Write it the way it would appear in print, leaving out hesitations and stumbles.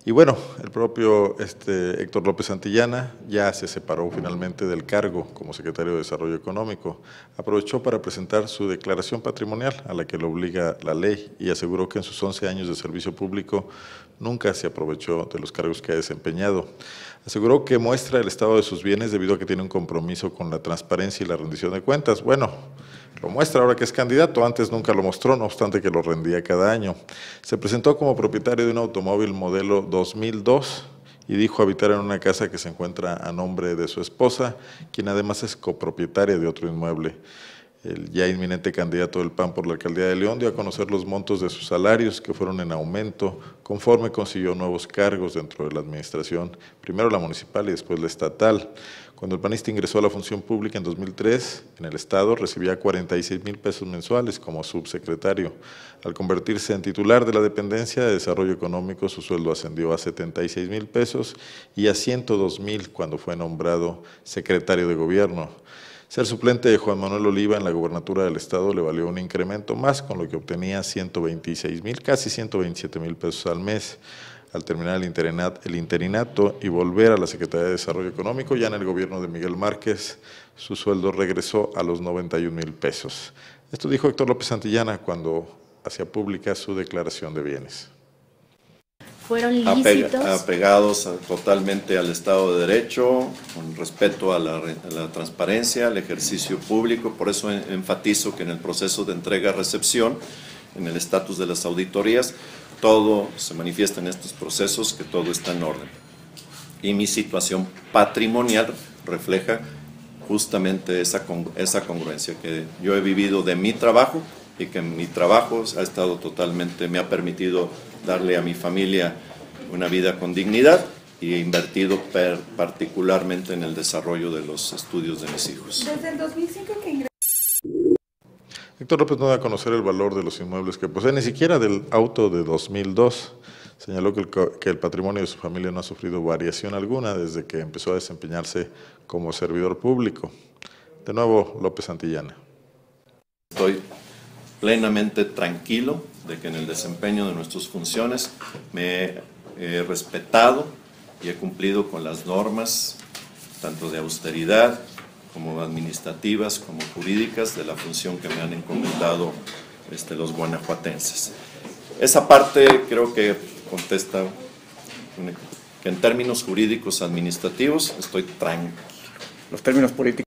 Y bueno, el propio Héctor López Santillana ya se separó finalmente del cargo como secretario de Desarrollo Económico. Aprovechó para presentar su declaración patrimonial a la que lo obliga la ley y aseguró que en sus 11 años de servicio público nunca se aprovechó de los cargos que ha desempeñado. Aseguró que muestra el estado de sus bienes debido a que tiene un compromiso con la transparencia y la rendición de cuentas. Bueno, lo muestra ahora que es candidato, antes nunca lo mostró, no obstante que lo rendía cada año. Se presentó como propietario de un automóvil modelo 2002 y dijo habitar en una casa que se encuentra a nombre de su esposa, quien además es copropietaria de otro inmueble. El ya inminente candidato del PAN por la alcaldía de León dio a conocer los montos de sus salarios que fueron en aumento conforme consiguió nuevos cargos dentro de la administración, primero la municipal y después la estatal. Cuando el panista ingresó a la función pública en 2003, en el estado recibía 46,000 pesos mensuales como subsecretario. Al convertirse en titular de la dependencia de Desarrollo Económico, su sueldo ascendió a 76,000 pesos y a 102,000 cuando fue nombrado secretario de gobierno. Ser suplente de Juan Manuel Oliva en la gobernatura del estado le valió un incremento más, con lo que obtenía 126,000, casi 127,000 pesos al mes. Al terminar el interinato y volver a la Secretaría de Desarrollo Económico, ya en el gobierno de Miguel Márquez, su sueldo regresó a los 91,000 pesos. Esto dijo Héctor López Santillana cuando hacía pública su declaración de bienes. ¿Fueron lícitos? Apegados totalmente al Estado de Derecho, con respeto a la transparencia, al ejercicio público. Por eso enfatizo que en el proceso de entrega-recepción, en el estatus de las auditorías, todo se manifiesta en estos procesos, que todo está en orden. Y mi situación patrimonial refleja justamente esa congruencia que yo he vivido de mi trabajo y que mi trabajo ha estado totalmente, me ha permitido darle a mi familia una vida con dignidad y he invertido particularmente en el desarrollo de los estudios de mis hijos. Desde el 2005 que ingresó. Héctor López no da a conocer el valor de los inmuebles que posee, ni siquiera del auto de 2002. Señaló que el patrimonio de su familia no ha sufrido variación alguna desde que empezó a desempeñarse como servidor público. De nuevo, López Santillana. Estoy plenamente tranquilo de que en el desempeño de nuestras funciones me he respetado y he cumplido con las normas, tanto de austeridad como administrativas, como jurídicas, de la función que me han encomendado los guanajuatenses. Esa parte creo que contesta que en términos jurídicos administrativos estoy tranquilo. Los términos políticos.